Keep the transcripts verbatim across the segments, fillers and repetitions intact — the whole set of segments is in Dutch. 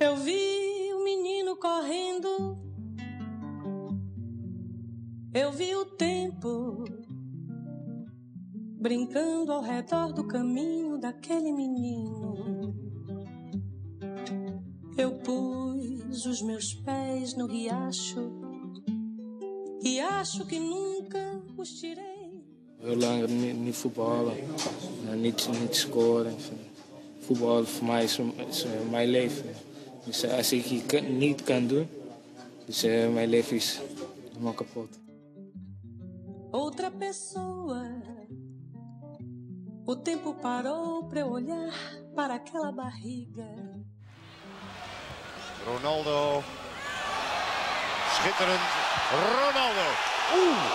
Eu vi o menino correndo, eu vi o tempo brincando ao redor do caminho daquele menino. Eu pus os meus pés no riacho e acho que nunca os tirei. Heel lang niet, niet voetballen, niet, niet scoren. Voetbal voor mij is, is mijn leven. Dus als ik het niet kan doen, dus mijn leven is helemaal kapot. Outra pessoa, o tempo parou para eu olhar para aquela barriga. Ronaldo, schitterend, Ronaldo, oeh!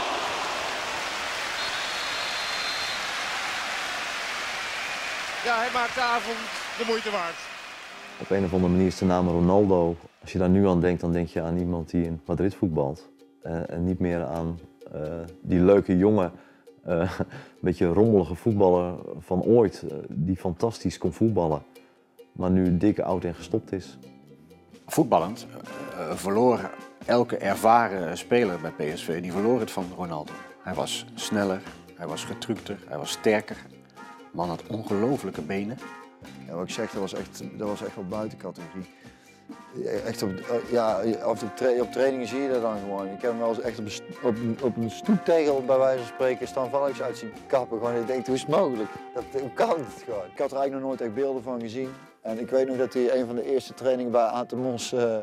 Ja, hij maakt de avond de moeite waard. Op een of andere manier is de naam Ronaldo, als je daar nu aan denkt, dan denk je aan iemand die in Madrid voetbalt. Uh, en niet meer aan uh, die leuke jonge, uh, een beetje rommelige voetballer van ooit, uh, die fantastisch kon voetballen, maar nu dik, oud en gestopt is. Voetballend uh, verloor elke ervaren speler bij P S V, die verloor het van Ronaldo. Hij was sneller, hij was getructer, hij was sterker. De man had ongelooflijke benen. Ja, wat ik zeg, dat was echt, dat was echt wel buiten categorie. Echt op, ja, op, de tra op trainingen zie je dat dan gewoon. Ik heb hem wel eens echt op een, op een, op een stoeptegel bij wijze van spreken Stan Valkjes uit zien kappen. Gewoon, ik denk, hoe is het mogelijk? Dat, hoe kan het gewoon? Ik had er eigenlijk nog nooit echt beelden van gezien. En ik weet nog dat hij een van de eerste trainingen bij Atemos uh,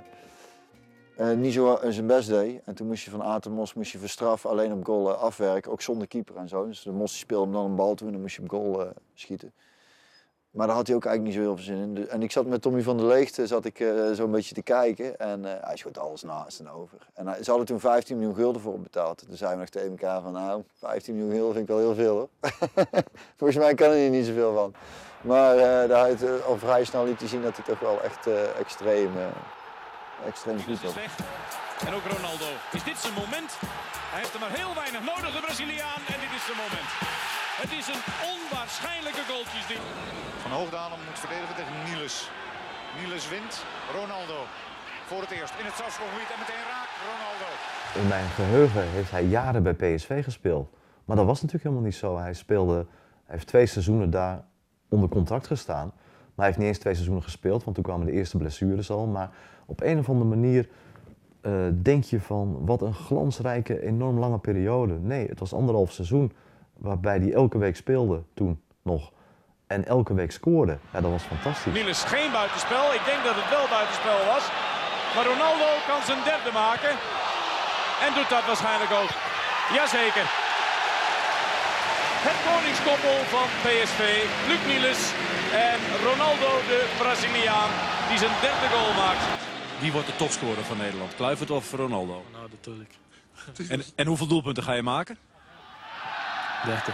uh, niet zo zijn best deed. En toen moest je van Atemos moest je verstraffen, alleen op goal uh, afwerken, ook zonder keeper en zo. Dus de Mos speelde hem dan een bal toe en dan moest je op goal uh, schieten. Maar daar had hij ook eigenlijk niet zo heel veel zin in. En ik zat met Tommy van der Leegte zat ik uh, zo een beetje te kijken en uh, hij schoot alles naast en over. En hij, ze hadden toen vijftien miljoen gulden voor hem betaald. Toen zeiden we nog tegen elkaar van nou, vijftien miljoen gulden vind ik wel heel veel hoor. Volgens mij kan hij er niet zoveel van. Maar uh, daar had uh, al vrij snel liet hij zien dat hij toch wel echt uh, extreem, uh, extreem goed was. En ook Ronaldo. Is dit zijn moment? Hij heeft er maar heel weinig nodig, de Braziliaan. En dit is zijn moment. Het is een onwaarschijnlijke goaltjes dit. Van Hoogdalen moet verdedigen tegen Niels. Niels wint, Ronaldo. Voor het eerst in het strafschopgebied en meteen raak Ronaldo. In mijn geheugen heeft hij jaren bij P S V gespeeld. Maar dat was natuurlijk helemaal niet zo. Hij speelde, hij heeft twee seizoenen daar onder contract gestaan. Maar hij heeft niet eens twee seizoenen gespeeld, want toen kwamen de eerste blessures al. Maar op een of andere manier uh, denk je van wat een glansrijke, enorm lange periode. Nee, het was anderhalf seizoen waarbij hij elke week speelde toen nog. En elke week scoorde. Ja, dat was fantastisch. Niels geen buitenspel. Ik denk dat het wel buitenspel was. Maar Ronaldo kan zijn derde maken. En doet dat waarschijnlijk ook. Jazeker. Het koningskoppel van P S V. Luc Niels en Ronaldo, de Braziliaan, die zijn derde goal maakt. Wie wordt de topscorer van Nederland? Kluivert of Ronaldo? Nou, natuurlijk. En, en hoeveel doelpunten ga je maken? dertig.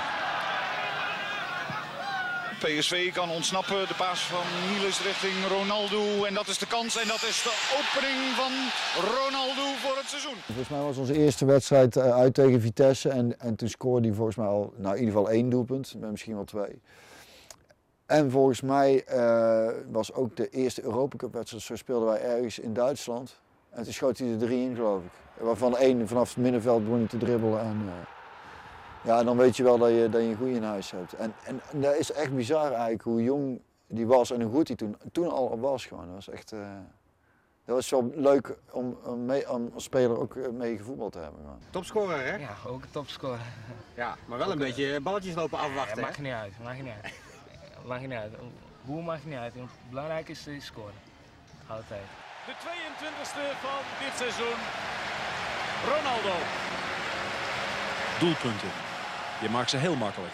P S V kan ontsnappen, de paas van Niels richting Ronaldo. En dat is de kans en dat is de opening van Ronaldo voor het seizoen. Volgens mij was onze eerste wedstrijd uit tegen Vitesse en, en toen scoorde hij volgens mij al, nou in ieder geval één doelpunt, misschien wel twee. En volgens mij uh, was ook de eerste Europa Cup wedstrijd, zo speelden wij ergens in Duitsland. En toen schoot hij er drie in geloof ik. Waarvan één vanaf het middenveld begon hij te dribbelen. En, uh, ja, dan weet je wel dat je, dat je een goeie in huis hebt. En, en, en dat is echt bizar eigenlijk hoe jong die was en hoe goed hij toen, toen al was gewoon. Dat was echt, uh, dat was wel leuk om, om, mee, om als speler ook mee gevoetbald te hebben. Man. Topscorer hè? Ja, ook een topscorer. Ja, maar wel een ook, beetje balletjes lopen afwachten. Ja, maakt niet uit, maakt niet uit. Maakt niet uit. Hoe maakt niet uit. Belangrijk is scoren. Altijd. De tweeëntwintigste van dit seizoen. Ronaldo. Doelpunten. Je maakt ze heel makkelijk.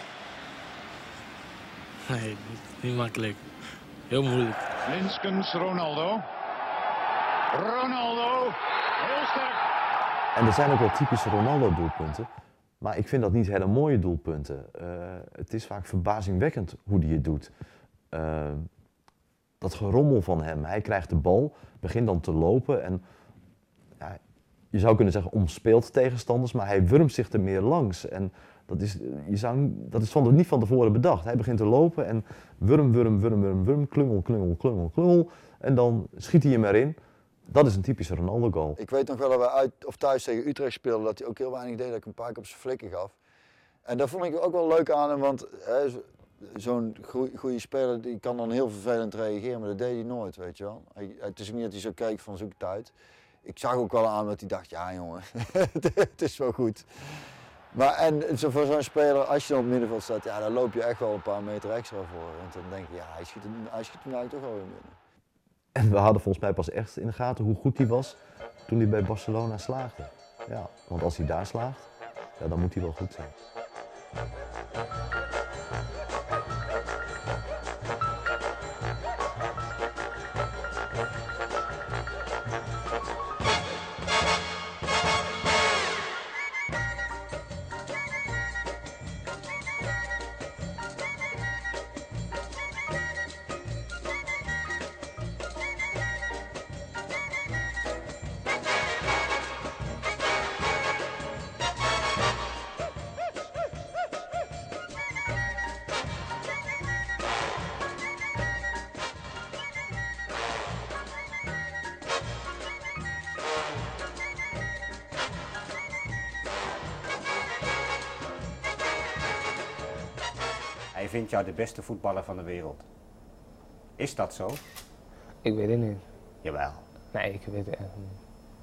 Nee, niet, niet makkelijk. Heel moeilijk. Linskens Ronaldo. Ronaldo. Heel sterk. En er zijn ook wel typische Ronaldo-doelpunten. Maar ik vind dat niet hele mooie doelpunten. Uh, het is vaak verbazingwekkend hoe hij het doet. Uh, dat gerommel van hem. Hij krijgt de bal, begint dan te lopen en ja, je zou kunnen zeggen omspeelt tegenstanders, maar hij wurmt zich er meer langs. En Dat is, je zou, dat is van, niet van tevoren bedacht. Hij begint te lopen en wurm, wurm, wurm, wurm, wurm, klungel, klungel, klungel, klungel. En dan schiet hij hem erin. Dat is een typische Ronaldo-goal. Ik weet nog wel dat we uit of thuis tegen Utrecht speelden, dat hij ook heel weinig deed, dat ik een paar keer op zijn flikken gaf. En dat vond ik ook wel leuk aan hem, want zo'n goede speler die kan dan heel vervelend reageren, maar dat deed hij nooit, weet je wel. Hij, het is ook niet dat hij zo keek van zoek het uit. Ik zag ook wel aan dat hij dacht, ja jongen, het is wel goed. Maar en zo voor zo'n speler, als je dan op het middenveld staat, ja, dan loop je echt wel een paar meter extra voor. Want dan denk je, ja, hij schiet hem, hij schiet hem eigenlijk toch wel weer binnen. En we hadden volgens mij pas echt in de gaten hoe goed hij was toen hij bij Barcelona slaagde. Ja, want als hij daar slaagt, ja, dan moet hij wel goed zijn. Hij vindt jou de beste voetballer van de wereld. Is dat zo? Ik weet het niet. Jawel. Nee, ik weet het echt niet.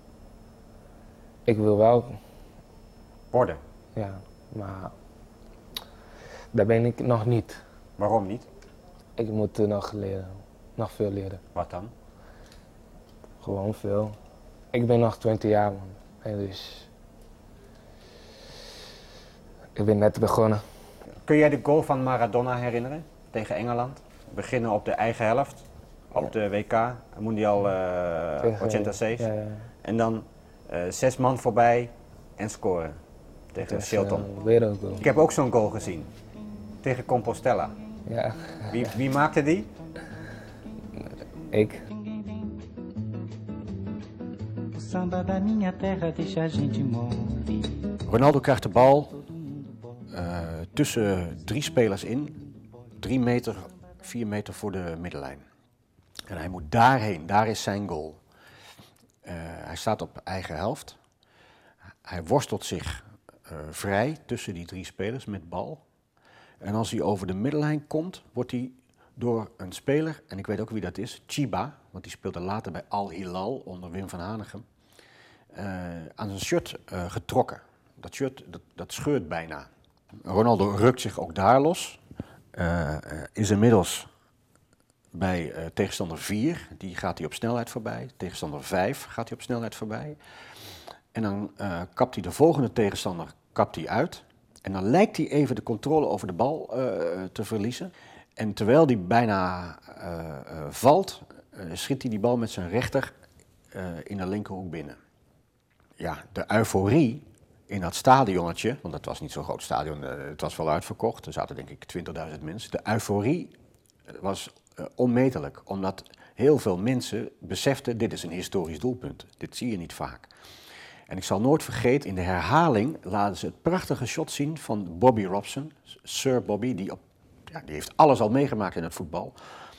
Ik wil wel... Worden? Ja, maar... Daar ben ik nog niet. Waarom niet? Ik moet uh, nog leren. Nog veel leren. Wat dan? Gewoon veel. Ik ben nog twintig jaar, man. En dus... Ik ben net begonnen. Kun jij de goal van Maradona herinneren? Tegen Engeland? Beginnen op de eigen helft. Op ja. de W K, Mundial uh, eenentachtig. Ja, ja. En dan uh, zes man voorbij en scoren. Tegen Shilton. Uh, Ik heb ook zo'n goal gezien. Tegen Compostela. Ja. Wie, wie maakte die? Ik. Ronaldo krijgt de bal uh, tussen drie spelers in. Drie meter, vier meter voor de middenlijn. En hij moet daarheen, daar is zijn goal. Uh, hij staat op eigen helft. Hij worstelt zich uh, vrij tussen die drie spelers met bal. En als hij over de middenlijn komt, wordt hij door een speler, en ik weet ook wie dat is, Chiba, want die speelde later bij Al Hilal onder Wim van Hanegem, uh, aan zijn shirt uh, getrokken. Dat shirt, dat, dat scheurt bijna. Ronaldo rukt zich ook daar los. Uh, is inmiddels bij uh, tegenstander vier, die gaat hij op snelheid voorbij. Tegenstander vijf gaat hij op snelheid voorbij. En dan uh, kapt hij de volgende tegenstander kapt hij uit. En dan lijkt hij even de controle over de bal uh, te verliezen. En terwijl hij bijna uh, uh, valt, uh, schiet hij die bal met zijn rechter uh, in de linkerhoek binnen. Ja, de euforie in dat stadionnetje, want het was niet zo'n groot stadion, uh, het was wel uitverkocht. Er zaten denk ik twintigduizend mensen. De euforie was uh, onmetelijk, omdat heel veel mensen beseften, dit is een historisch doelpunt. Dit zie je niet vaak. En ik zal nooit vergeten, in de herhaling laten ze het prachtige shot zien van Bobby Robson, Sir Bobby, die, op, ja, die heeft alles al meegemaakt in het voetbal.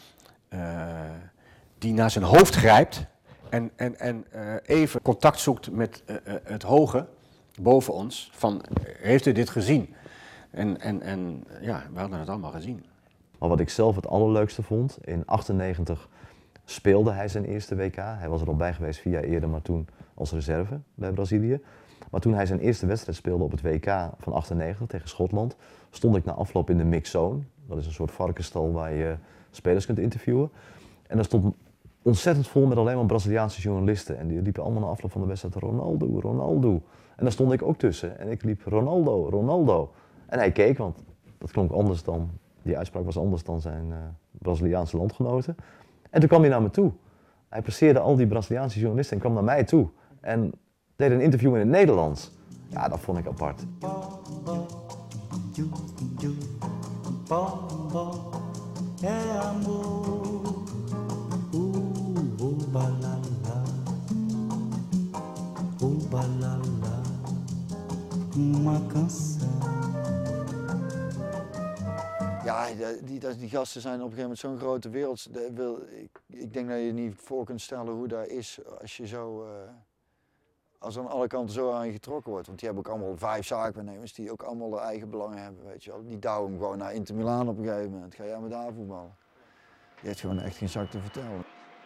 Uh, die naar zijn hoofd grijpt en, en, en uh, even contact zoekt met uh, uh, het hoge boven ons, van heeft u dit gezien? En, en, en ja, we hadden het allemaal gezien. Maar wat ik zelf het allerleukste vond, in achtennegentig speelde hij zijn eerste W K. Hij was er al bij geweest vier jaar eerder, maar toen als reserve bij Brazilië. Maar toen hij zijn eerste wedstrijd speelde op het W K van achtennegentig tegen Schotland, stond ik na afloop in de mixzone. Dat is een soort varkensstal waar je spelers kunt interviewen. En dat stond ontzettend vol met alleen maar Braziliaanse journalisten. En die liepen allemaal na afloop van de wedstrijd Ronaldo, Ronaldo. En daar stond ik ook tussen. En ik liep Ronaldo, Ronaldo. En hij keek, want dat klonk anders dan, die uitspraak was anders dan zijn uh, Braziliaanse landgenoten. En toen kwam hij naar me toe. Hij passeerde al die Braziliaanse journalisten en kwam naar mij toe. En deed een interview in het Nederlands. Ja, dat vond ik apart. Uma canção Ja, die, die, die gasten zijn op een gegeven moment zo'n grote wereld. De, wil, ik, ik denk dat je niet voor kunt stellen hoe dat is als je zo... Uh, als aan alle kanten zo aan je getrokken wordt. Want die hebben ook allemaal vijf zaakwaarnemers die ook allemaal hun eigen belangen hebben, weet je wel. Die douwen hem gewoon naar Inter Milaan op een gegeven moment. Ga jij maar daar voetballen. Die heeft gewoon echt geen zak te vertellen.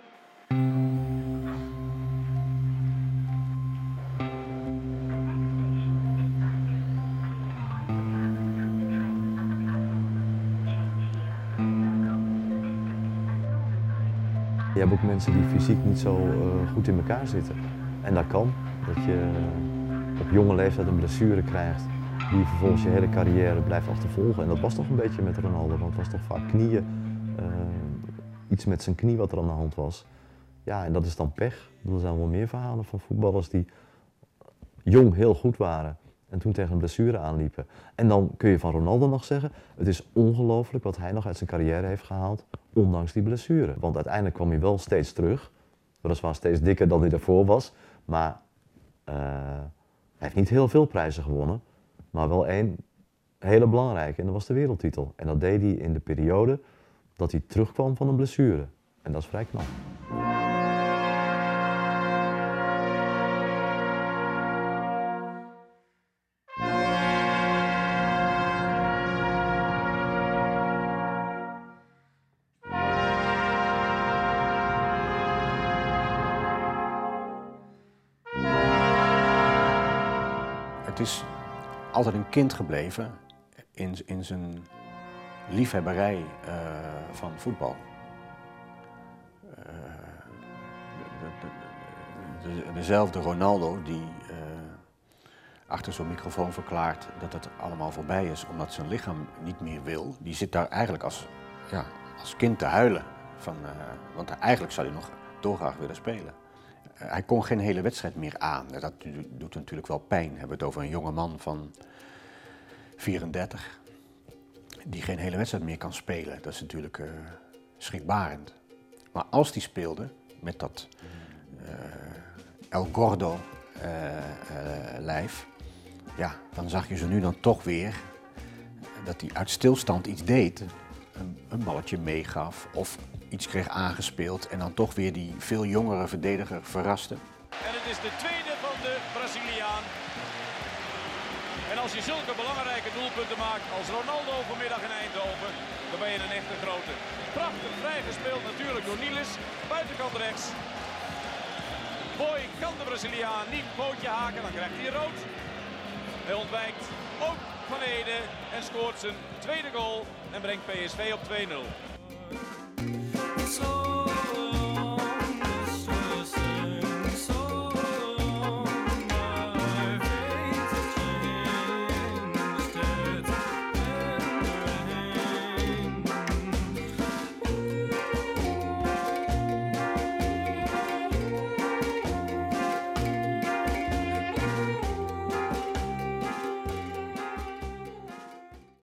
Je hebt ook mensen die fysiek niet zo uh, goed in elkaar zitten. En dat kan. Dat je op jonge leeftijd een blessure krijgt die je vervolgens je hele carrière blijft achtervolgen. En dat was toch een beetje met Ronaldo, want het was toch vaak knieën, uh, iets met zijn knie wat er aan de hand was. Ja, en dat is dan pech. Er zijn wel meer verhalen van voetballers die jong heel goed waren en toen tegen een blessure aanliepen. En dan kun je van Ronaldo nog zeggen, het is ongelooflijk wat hij nog uit zijn carrière heeft gehaald, ondanks die blessure. Want uiteindelijk kwam hij wel steeds terug, weliswaar steeds dikker dan hij daarvoor was, maar uh, hij heeft niet heel veel prijzen gewonnen, maar wel één hele belangrijke en dat was de wereldtitel. En dat deed hij in de periode dat hij terugkwam van een blessure. En dat is vrij knap. Het is altijd een kind gebleven in, in zijn liefhebberij uh, van voetbal. Uh, de, de, de, dezelfde Ronaldo die uh, achter zo'n microfoon verklaart dat het allemaal voorbij is omdat zijn lichaam niet meer wil, die zit daar eigenlijk als, ja, als kind te huilen. Van, uh, want eigenlijk zou hij nog dolgraag willen spelen. Hij kon geen hele wedstrijd meer aan. Dat doet natuurlijk wel pijn. We hebben het over een jonge man van vierendertig die geen hele wedstrijd meer kan spelen. Dat is natuurlijk uh, schrikbarend. Maar als hij speelde met dat uh, El Gordo uh, uh, lijf, ja, dan zag je ze nu dan toch weer dat hij uit stilstand iets deed. Een, een balletje meegaf of iets kreeg aangespeeld en dan toch weer die veel jongere verdediger verraste. En het is de tweede van de Braziliaan. En als je zulke belangrijke doelpunten maakt als Ronaldo vanmiddag in Eindhoven, dan ben je een echte grote. Prachtig vrij gespeeld natuurlijk door Nilis, buitenkant rechts. Boy kan de Braziliaan niet pootje haken, dan krijgt hij rood. Hij ontwijkt ook Van Ede en scoort zijn tweede goal en brengt P S V op twee nul.